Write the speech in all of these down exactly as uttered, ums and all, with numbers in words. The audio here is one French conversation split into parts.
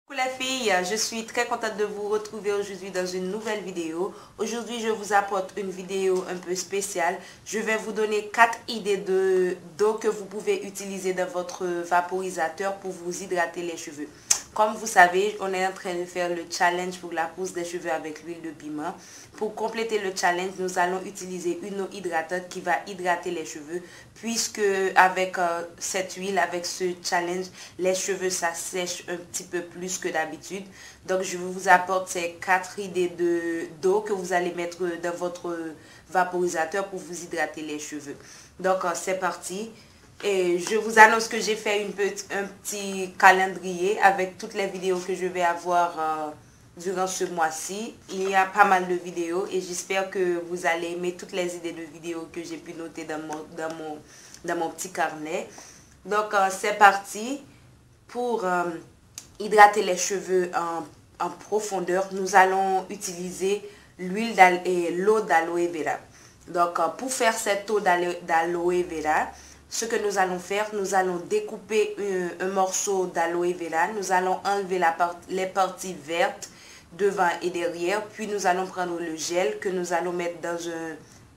Coucou les filles, je suis très contente de vous retrouver aujourd'hui dans une nouvelle vidéo. Aujourd'hui, je vous apporte une vidéo un peu spéciale. Je vais vous donner quatre idées de d'eau que vous pouvez utiliser dans votre vaporisateur pour vous hydrater les cheveux. Comme vous savez, on est en train de faire le challenge pour la pousse des cheveux avec l'huile de piment. Pour compléter le challenge, nous allons utiliser une eau hydratante qui va hydrater les cheveux, puisque avec euh, cette huile, avec ce challenge, les cheveux s'assèchent un petit peu plus que d'habitude. Donc je vous apporte ces quatre idées de d'eau que vous allez mettre dans votre vaporisateur pour vous hydrater les cheveux. Donc euh, c'est parti. Et je vous annonce que j'ai fait une petite, un petit calendrier avec toutes les vidéos que je vais avoir euh, durant ce mois-ci. Il y a pas mal de vidéos et j'espère que vous allez aimer toutes les idées de vidéos que j'ai pu noter dans mon, dans mon, dans mon petit carnet. Donc euh, c'est parti. Pour euh, hydrater les cheveux en, en profondeur, nous allons utiliser l'huile et l'eau d'aloe vera. Donc euh, pour faire cette eau d'aloe vera, ce que nous allons faire, nous allons découper un, un morceau d'aloe vera, nous allons enlever la part, les parties vertes devant et derrière, puis nous allons prendre le gel que nous allons mettre dans un,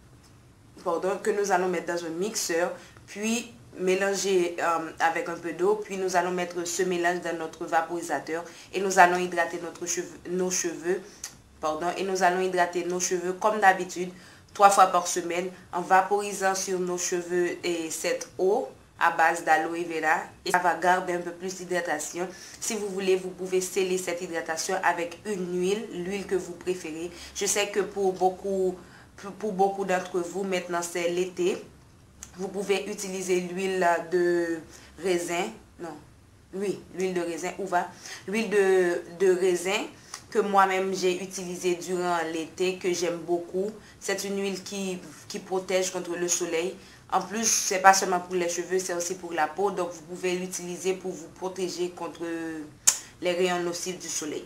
pardon, que nous allons mettre dans un mixeur, puis mélanger euh, avec un peu d'eau, puis nous allons mettre ce mélange dans notre vaporisateur et nous allons hydrater notre cheveux, nos cheveux, pardon, et nous allons hydrater nos cheveux comme d'habitude, trois fois par semaine en vaporisant sur nos cheveux et cette eau à base d'aloe vera et ça va garder un peu plus d'hydratation. Si vous voulez, vous pouvez sceller cette hydratation avec une huile, l'huile que vous préférez. Je sais que pour beaucoup, pour beaucoup d'entre vous, maintenant c'est l'été. Vous pouvez utiliser l'huile de raisin, non, oui, l'huile de raisin, où va l'huile de, de raisin que moi-même j'ai utilisé durant l'été, que j'aime beaucoup. C'est une huile qui, qui protège contre le soleil. En plus, c'est pas seulement pour les cheveux, c'est aussi pour la peau. Donc, vous pouvez l'utiliser pour vous protéger contre les rayons nocifs du soleil.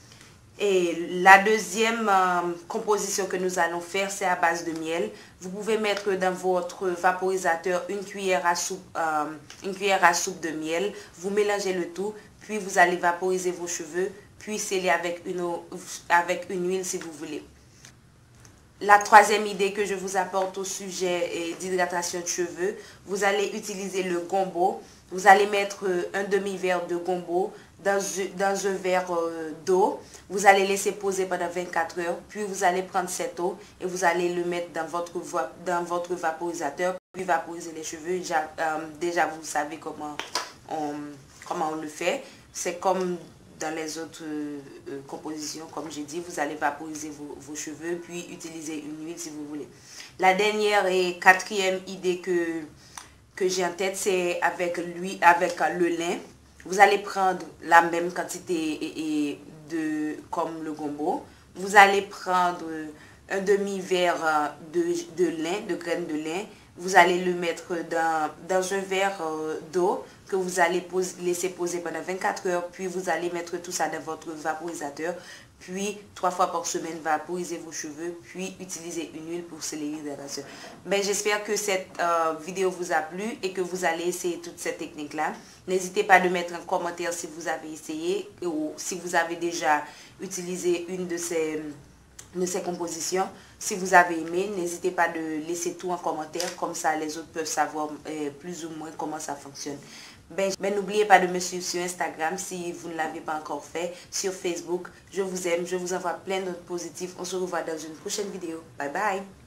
Et la deuxième euh, composition que nous allons faire, c'est à base de miel. Vous pouvez mettre dans votre vaporisateur une cuillère à soupe, euh, une cuillère à soupe de miel. Vous mélangez le tout, puis vous allez vaporiser vos cheveux, puis sceller avec une, eau, avec une huile si vous voulez. La troisième idée que je vous apporte au sujet d'hydratation de cheveux, vous allez utiliser le gombo. Vous allez mettre un demi-verre de gombo dans, dans un verre d'eau. Vous allez laisser poser pendant vingt-quatre heures. Puis vous allez prendre cette eau et vous allez le mettre dans votre, dans votre vaporisateur. Puis vaporiser les cheveux. Déjà, euh, déjà vous savez comment on, comment on le fait. C'est comme dans les autres euh, compositions, comme j'ai dit, vous allez vaporiser vos, vos cheveux, puis utiliser une huile si vous voulez. La dernière et quatrième idée que, que j'ai en tête, c'est avec lui, avec le lin. Vous allez prendre la même quantité et, et de, comme le gombo. Vous allez prendre un demi-verre de, de lin, de graines de lin. Vous allez le mettre dans, dans un verre euh, d'eau que vous allez pose, laisser poser pendant vingt-quatre heures. Puis vous allez mettre tout ça dans votre vaporisateur. Puis trois fois par semaine, vaporiser vos cheveux. Puis utiliser une huile pour sceller l'hydratation. Ben, j'espère que cette euh, vidéo vous a plu et que vous allez essayer toutes ces techniques-là. N'hésitez pas de mettre un commentaire si vous avez essayé ou si vous avez déjà utilisé une de ces... de ces compositions. Si vous avez aimé, n'hésitez pas de laisser tout en commentaire, comme ça les autres peuvent savoir euh, plus ou moins comment ça fonctionne. Ben, ben n'oubliez pas de me suivre sur Instagram si vous ne l'avez pas encore fait, sur Facebook. Je vous aime, je vous envoie plein d'autres positifs. On se revoit dans une prochaine vidéo. Bye bye!